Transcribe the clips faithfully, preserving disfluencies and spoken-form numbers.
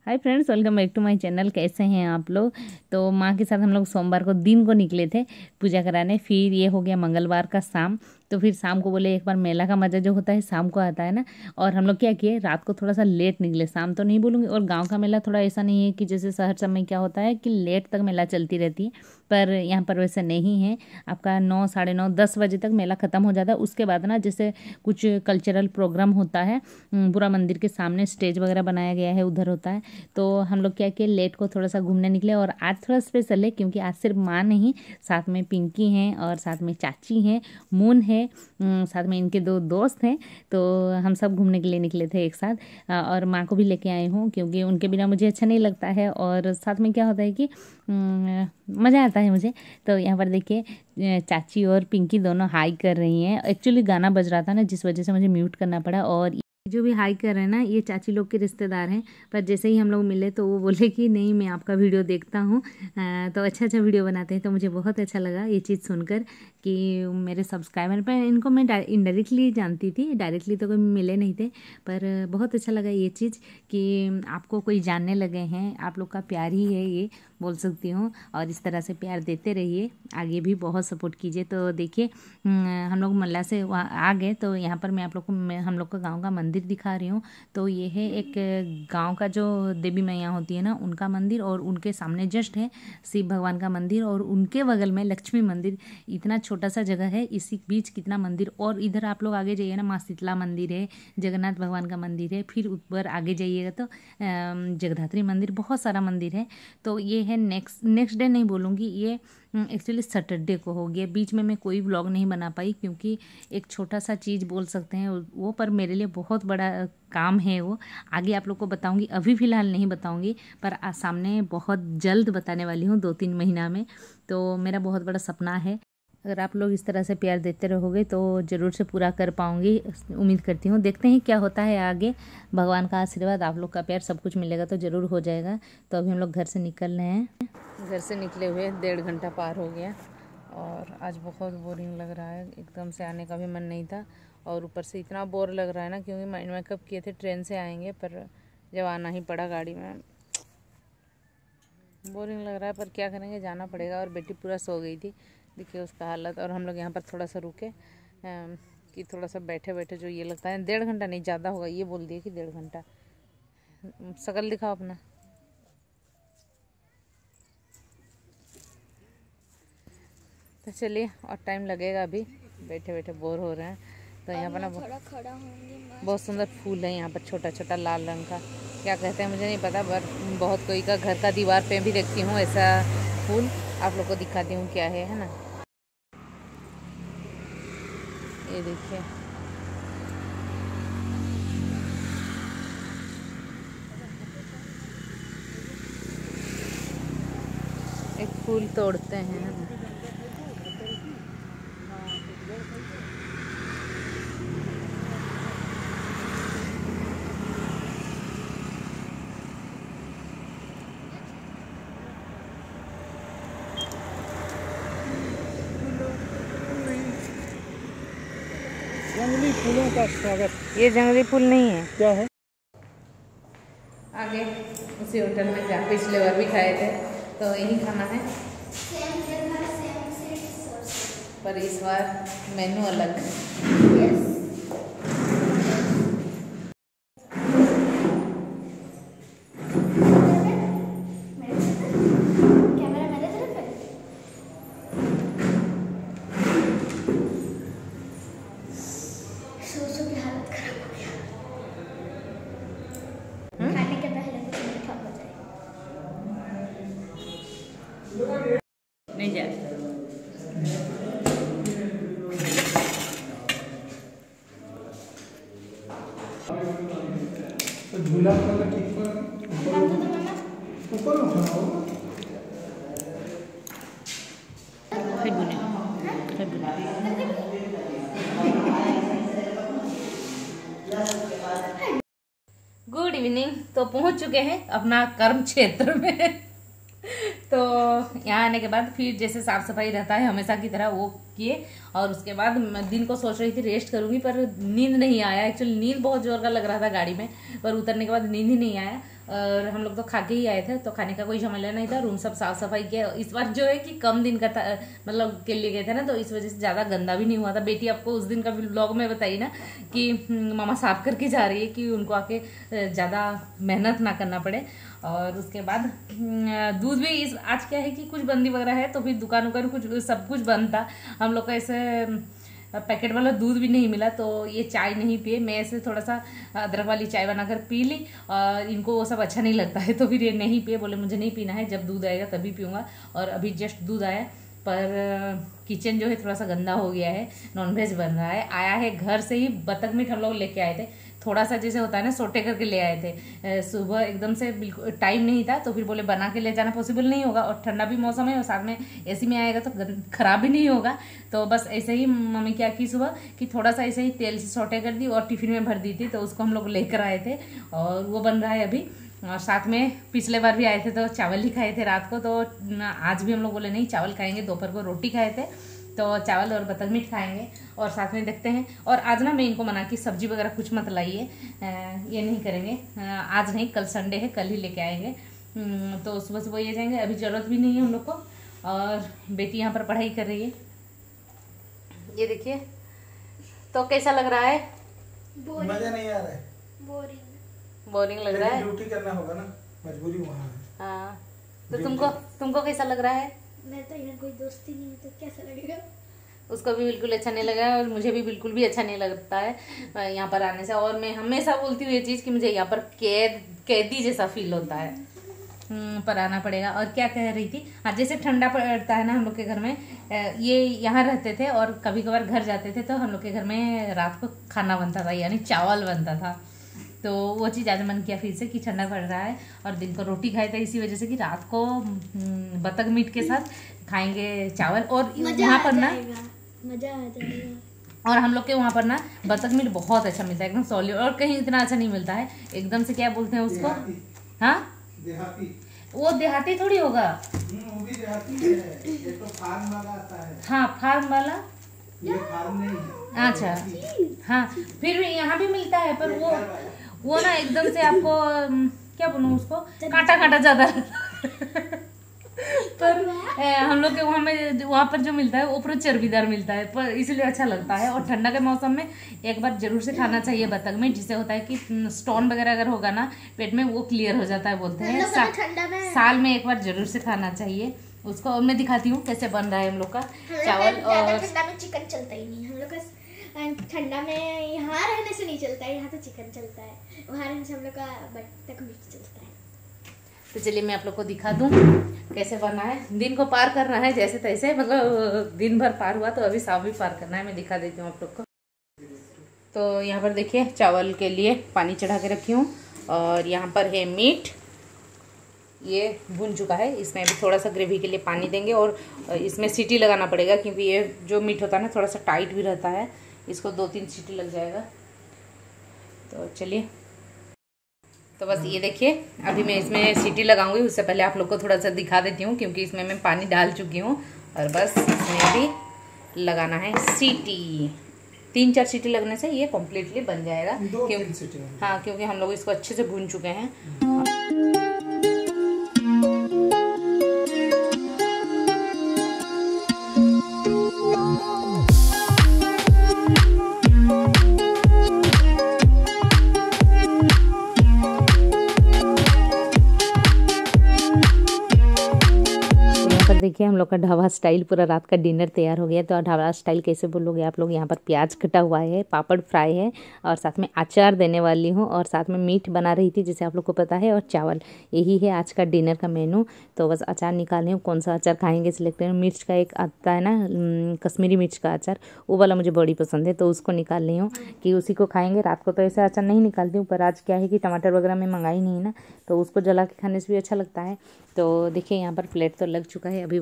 Hi friends, welcome back to my channel. कैसे हैं आप लोग। तो माँ के साथ हम लोग सोमवार को दिन को निकले थे पूजा कराने। फिर ये हो गया मंगलवार का शाम। तो फिर शाम को बोले एक बार मेला का मज़ा जो होता है शाम को आता है ना। और हम लोग क्या किए, रात को थोड़ा सा लेट निकले। शाम तो नहीं बोलूँगी। और गांव का मेला थोड़ा ऐसा नहीं है कि जैसे शहर समय क्या होता है कि लेट तक मेला चलती रहती है, पर यहाँ पर वैसा नहीं है। आपका नौ साढ़े नौ दस बजे तक मेला ख़त्म हो जाता है। उसके बाद ना जैसे कुछ कल्चरल प्रोग्राम होता है, पूरा मंदिर के सामने स्टेज वगैरह बनाया गया है, उधर होता है। तो हम लोग क्या किए, लेट को थोड़ा सा घूमने निकले। और आज थोड़ा स्पेशल है क्योंकि आज सिर्फ माँ नहीं, साथ में पिंकी हैं और साथ में चाची हैं, मून है, साथ में इनके दो दोस्त हैं। तो हम सब घूमने के लिए निकले थे एक साथ। और माँ को भी लेके आई हूँ क्योंकि उनके बिना मुझे अच्छा नहीं लगता है। और साथ में क्या होता है कि मज़ा आता है मुझे। तो यहाँ पर देखिए चाची और पिंकी दोनों हाई कर रही हैं। एक्चुअली गाना बज रहा था ना, जिस वजह से मुझे म्यूट करना पड़ा। और जो भी हाई कर रहे हैं ना, ये चाची लोग के रिश्तेदार हैं। पर जैसे ही हम लोग मिले तो वो बोले कि नहीं, मैं आपका वीडियो देखता हूँ, तो अच्छा अच्छा वीडियो बनाते हैं। तो मुझे बहुत अच्छा लगा ये चीज़ सुनकर कि मेरे सब्सक्राइबर पर, इनको मैं इनडायरेक्टली जानती थी, डायरेक्टली तो कोई मिले नहीं थे। पर बहुत अच्छा लगा ये चीज़ कि आपको कोई जानने लगे हैं। आप लोग का प्यार ही है ये, बोल सकती हूँ। और इस तरह से प्यार देते रहिए, आगे भी बहुत सपोर्ट कीजिए। तो देखिए हम लोग मल्ला से वहाँ आ गए। तो यहाँ पर मैं आप लोग को हम लोग का गांव का मंदिर दिखा रही हूँ। तो ये है एक गांव का जो देवी मैया होती है ना, उनका मंदिर। और उनके सामने जस्ट है शिव भगवान का मंदिर। और उनके बगल में लक्ष्मी मंदिर। इतना छोटा सा जगह है, इसी बीच कितना मंदिर। और इधर आप लोग आगे जाइए ना, माँ शीतला मंदिर है, जगन्नाथ भगवान का मंदिर है। फिर ऊपर आगे जाइएगा तो जगधात्री मंदिर, बहुत सारा मंदिर है। तो ये है नेक्स्ट नेक्स्ट डे नहीं बोलूँगी, ये एक्चुअली सैटरडे को हो गया। बीच में मैं कोई व्लॉग नहीं बना पाई क्योंकि एक छोटा सा चीज़ बोल सकते हैं वो, पर मेरे लिए बहुत बड़ा काम है वो। आगे आप लोग को बताऊंगी, अभी फ़िलहाल नहीं बताऊंगी, पर सामने बहुत जल्द बताने वाली हूँ, दो तीन महीना में। तो मेरा बहुत बड़ा सपना है। अगर आप लोग इस तरह से प्यार देते रहोगे तो ज़रूर से पूरा कर पाऊँगी, उम्मीद करती हूँ। देखते हैं क्या होता है आगे। भगवान का आशीर्वाद, आप लोग का प्यार, सब कुछ मिलेगा तो ज़रूर हो जाएगा। तो अभी हम लोग घर से निकल रहे हैं। घर से निकले हुए डेढ़ घंटा पार हो गया और आज बहुत बोरिंग लग रहा है। एकदम से आने का भी मन नहीं था और ऊपर से इतना बोर लग रहा है ना, क्योंकि माइंड मेकअप किए थे ट्रेन से आएंगे, पर जब आना ही पड़ा गाड़ी में, बोरिंग लग रहा है। पर क्या करेंगे, जाना पड़ेगा। और बेटी पूरा सो गई थी, देखिए उसका हालत। और हम लोग यहाँ पर थोड़ा सा रुके कि थोड़ा सा बैठे बैठे, जो ये लगता है डेढ़ घंटा नहीं ज़्यादा होगा, ये बोल दिए कि डेढ़ घंटा। शकल दिखाओ अपना। तो चलिए, और टाइम लगेगा, अभी बैठे बैठे बोर हो रहे हैं। तो यहाँ पर ना बहुत सुंदर फूल है यहाँ पर, छोटा छोटा लाल रंग का, क्या कहते हैं मुझे नहीं पता, पर बहुत कोई का घर का दीवार पे भी देखती हूँ ऐसा फूल। आप लोग को दिखाती हूँ क्या है है ना। ये देखिए, एक फूल तोड़ते हैं है ना। जंगली फूलों का स्वागत। ये जंगली फूल नहीं है, क्या है? आगे उसी होटल में जहाँ पिछले बार भी खाए थे, तो यही खाना है। पर इस बार मेनू अलग है। नहीं जा तो झूला पर ठीक पर ऊपर उठाओ। फिर बुने फिर बुने गुड इवनिंग। तो पहुंच चुके हैं अपना कर्म क्षेत्र में। तो यहाँ आने के बाद फिर जैसे साफ सफाई रहता है हमेशा की तरह वो किए। और उसके बाद मैं दिन को सोच रही थी रेस्ट करूंगी, पर नींद नहीं आया। एक्चुअली नींद बहुत जोर का लग रहा था गाड़ी में, पर उतरने के बाद नींद ही नहीं आया। और हम लोग तो खा के ही आए थे, तो खाने का कोई झमेला नहीं था। रूम सब साफ सफाई किया। इस बार जो है कि कम दिन का था, मतलब के लिए गए थे ना, तो इस वजह से ज़्यादा गंदा भी नहीं हुआ था। बेटी आपको उस दिन का ब्लॉग में बताई ना कि मामा साफ करके जा रही है कि उनको आके ज़्यादा मेहनत ना करना पड़े। और उसके बाद दूध भी इस आज क्या है कि कुछ बंदी वगैरह है, तो फिर दुकान उकान कुछ सब कुछ बंद था। हम लोग को ऐसे पैकेट वाला दूध भी नहीं मिला, तो ये चाय नहीं पिए। मैं ऐसे थोड़ा सा अदरक वाली चाय बनाकर पी ली, और इनको वो सब अच्छा नहीं लगता है, तो फिर ये नहीं पिए। बोले मुझे नहीं पीना है, जब दूध आएगा तभी पीऊँगा। और अभी जस्ट दूध आया, पर किचन जो है थोड़ा सा गंदा हो गया है। नॉनवेज बन रहा है। आया है घर से ही बतख मीट हम लोग लेके आए थे, थोड़ा सा जैसे होता है ना सोटे करके ले आए थे। सुबह एकदम से बिल्कुल टाइम नहीं था, तो फिर बोले बना के ले जाना पॉसिबल नहीं होगा, और ठंडा भी मौसम है, और साथ में एसी में आएगा तो खराब भी नहीं होगा। तो बस ऐसे ही मम्मी क्या की सुबह कि थोड़ा सा ऐसे ही तेल से सोटे कर दी और टिफिन में भर दी थी, तो उसको हम लोग लेकर आए थे और वो बन रहा है अभी। और साथ में पिछले बार भी आए थे तो चावल ही खाए थे रात को, तो आज भी हम लोग बोले नहीं चावल खाएंगे। दोपहर को रोटी खाए थे, तो चावल और बतख मीट खाएंगे। और साथ में देखते हैं। और आज ना मैं इनको मना की सब्जी वगैरह कुछ मत लाइए, ये नहीं करेंगे। आज नहीं, कल संडे है, कल ही लेके आएंगे। तो सुबह सुबह ये जाएंगे, अभी ज़रूरत भी नहीं है हम लोग को। और बेटी यहाँ पर पढ़ाई कर रही है, ये देखिए। तो कैसा लग रहा है? मजा नहीं आ रहा है, बोरिंग बोरिंग लग रहा है। ड्यूटी करना होगा ना, मजबूरी वहाँ है। हाँ, तो तुमको तुमको कैसा लग रहा है? मैं तो यहाँ कोई दोस्ती नहीं है, तो कैसा लगेगा? उसको भी बिल्कुल अच्छा नहीं लगा, और मुझे भी बिल्कुल भी अच्छा नहीं लगता है यहाँ पर आने से। और मैं हमेशा बोलती हूँ ये चीज़ कि मुझे यहाँ पर कैद कैदी जैसा फील होता है। पर आना पड़ेगा। और क्या कह रही थी, हाँ, जैसे ठंडा पड़ता है ना हम लोग के घर में, ये यहाँ रहते थे और कभी कभार घर जाते थे, तो हम लोग के घर में रात को खाना बनता था, यानी चावल बनता था। तो वो चीज़ आज मन किया फिर से कि ठंडा पड़ रहा है, और दिन को रोटी खाए थे इसी वजह से कि रात को बतख मीट के साथ खाएंगे चावल। और वहाँ पर ना मजा आ जाएगा। और हम लोग के वहाँ पर ना बतख मीट बहुत अच्छा मिलता है, एकदम सॉलिड। और कहीं इतना अच्छा नहीं मिलता है, एकदम से क्या बोलते हैं उसको, हाँ देहाती। वो देहाती थोड़ी होगा, वो भी देहाती है, ये तो फार्म वाला आता है। हाँ, फार्म वाला, ये फार्म नहीं है। अच्छा, हाँ, फिर भी यहाँ भी मिलता है, पर वो वो ना एकदम से आपको क्या बोलूँ उसको, कांटा कांटा ज्यादा पर हम लोग के वहाँ में वहाँ पर जो मिलता है वो पूरा चर्बीदार मिलता है, पर इसलिए अच्छा लगता है। और ठंडा के मौसम में एक बार जरूर से खाना चाहिए बतख में, जिससे होता है कि स्टोन वगैरह अगर होगा ना पेट में, वो क्लियर हो जाता है बोलते हैं। सा, में साल में एक बार जरूर से खाना चाहिए उसको। और मैं दिखाती हूँ कैसे बन रहा है हम लोग का चावल। और ठंडा में चिकन चलता ही नहीं हम लोग का, ठंडा में यहाँ रहने से नहीं चलता है, यहाँ तो चिकन चलता है, वहाँ रहने से हम लोग का बतख मीट चलता है। तो चलिए मैं आप लोग को दिखा दूँ कैसे बना है। दिन को पार करना है जैसे तैसे, मतलब दिन भर पार हुआ तो अभी शाम भी पार करना है। मैं दिखा देती हूँ आप लोग को। तो यहाँ पर देखिए चावल के लिए पानी चढ़ा के रखी हूँ, और यहाँ पर है मीट, ये भुन चुका है। इसमें भी थोड़ा सा ग्रेवी के लिए पानी देंगे, और इसमें सीटी लगाना पड़ेगा, क्योंकि ये जो मीट होता है ना थोड़ा सा टाइट भी रहता है, इसको दो तीन सीटी लग जाएगा। तो चलिए, तो बस ये देखिए अभी मैं इसमें सीटी लगाऊंगी, उससे पहले आप लोग को थोड़ा सा दिखा देती हूँ, क्योंकि इसमें मैं पानी डाल चुकी हूँ। और बस इसमें भी लगाना है सीटी, तीन चार सीटी लगने से ये कम्प्लीटली बन जाएगा। क्योंकि हाँ, क्योंकि हम लोग इसको अच्छे से भून चुके हैं। देखिए हम लोग का ढाबा स्टाइल पूरा रात का डिनर तैयार हो गया। तो ढाबा स्टाइल कैसे बोलोगे आप लोग, यहाँ पर प्याज कटा हुआ है, पापड़ फ्राई है, और साथ में अचार देने वाली हूँ, और साथ में मीट बना रही थी जैसे आप लोग को पता है, और चावल। यही है आज का डिनर का मेनू। तो बस अचार निकाल रही हूँ, कौन सा अचार खाएंगे सिलेक्ट करें। मिर्च का एक आता है ना कश्मीरी मिर्च का अचार, वो वाला मुझे बड़ी पसंद है, तो उसको निकाल रही हूँ कि उसी को खाएंगे। रात को तो ऐसा अचार नहीं निकालती हूँ, पर आज क्या है कि टमाटर वगैरह में मंगाई नहीं ना, तो उसको जला के खाने से भी अच्छा लगता है। तो देखिए यहाँ पर प्लेट तो लग चुका है, अभी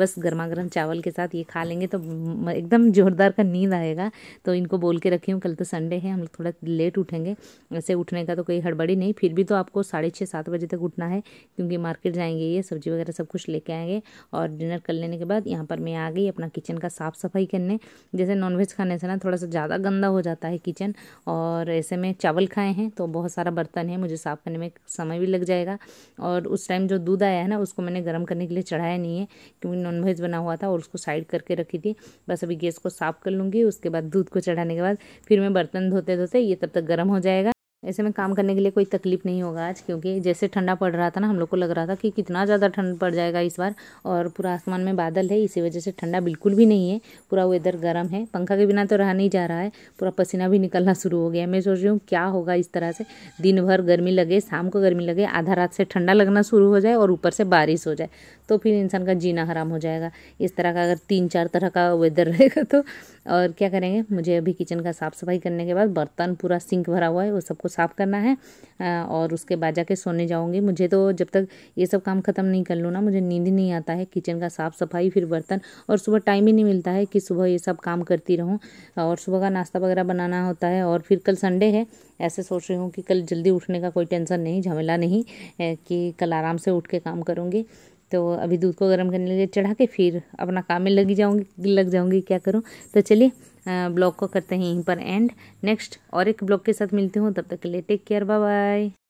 बस गर्मा गर्म चावल के साथ ये खा लेंगे तो म- एकदम जोरदार का नींद आएगा। तो इनको बोल के रखी हूँ, कल तो संडे है, हम लोग थोड़ा लेट उठेंगे। वैसे उठने का तो कोई हड़बड़ी नहीं, फिर भी तो आपको साढ़े छः सात बजे तक उठना है, क्योंकि मार्केट जाएंगे, ये सब्जी वगैरह सब कुछ लेके आएंगे। और डिनर कर लेने के बाद यहाँ पर मैं आ गई अपना किचन का साफ़ सफाई करने। जैसे नॉनवेज खाने से ना थोड़ा सा ज़्यादा गंदा हो जाता है किचन, और ऐसे में चावल खाए हैं तो बहुत सारा बर्तन है, मुझे साफ़ करने में समय भी लग जाएगा। और उस टाइम जो दूध आया है ना उसको मैंने गर्म करने के लिए चढ़ाया नहीं है, क्योंकि नॉनवेज बना हुआ था और उसको साइड करके रखी थी। बस अभी गैस को साफ़ कर लूँगी, उसके बाद दूध को चढ़ाने के बाद फिर मैं बर्तन धोते धोते ये तब तक गर्म हो जाएगा। ऐसे में काम करने के लिए कोई तकलीफ नहीं होगा आज, क्योंकि जैसे ठंडा पड़ रहा था ना, हम लोग को लग रहा था कि कितना ज़्यादा ठंड पड़ जाएगा इस बार, और पूरा आसमान में बादल है, इसी वजह से ठंडा बिल्कुल भी नहीं है, पूरा वेदर गर्म है। पंखा के बिना तो रहा नहीं जा रहा है, पूरा पसीना भी निकलना शुरू हो गया। मैं सोच रही हूँ क्या होगा इस तरह से, दिन भर गर्मी लगे, शाम को गर्मी लगे, आधा रात से ठंडा लगना शुरू हो जाए और ऊपर से बारिश हो जाए, तो फिर इंसान का जीना हराम हो जाएगा। इस तरह का अगर तीन चार तरह का वेदर रहेगा तो और क्या करेंगे। मुझे अभी किचन का साफ़ सफाई करने के बाद बर्तन पूरा सिंक भरा हुआ है, वो सबको साफ़ करना है, और उसके बाद जाके सोने जाऊंगी। मुझे तो जब तक ये सब काम ख़त्म नहीं कर लूँ ना, मुझे नींद ही नहीं आता है। किचन का साफ़ सफाई, फिर बर्तन, और सुबह टाइम ही नहीं मिलता है कि सुबह ये सब काम करती रहूँ, और सुबह का नाश्ता वगैरह बनाना होता है। और फिर कल संडे है, ऐसे सोच रही हूँ कि कल जल्दी उठने का कोई टेंशन नहीं, झमेला नहीं, कि कल आराम से उठ के काम करूँगी। तो अभी दूध को गर्म करने के लिए चढ़ा के फिर अपना काम में लगी जाऊँगी लग जाऊँगी क्या करूँ। तो चलिए ब्लॉग को करते हैं यहीं पर एंड। नेक्स्ट और एक ब्लॉग के साथ मिलती हूँ, तब तक के लिए टेक केयर, बाय बाय।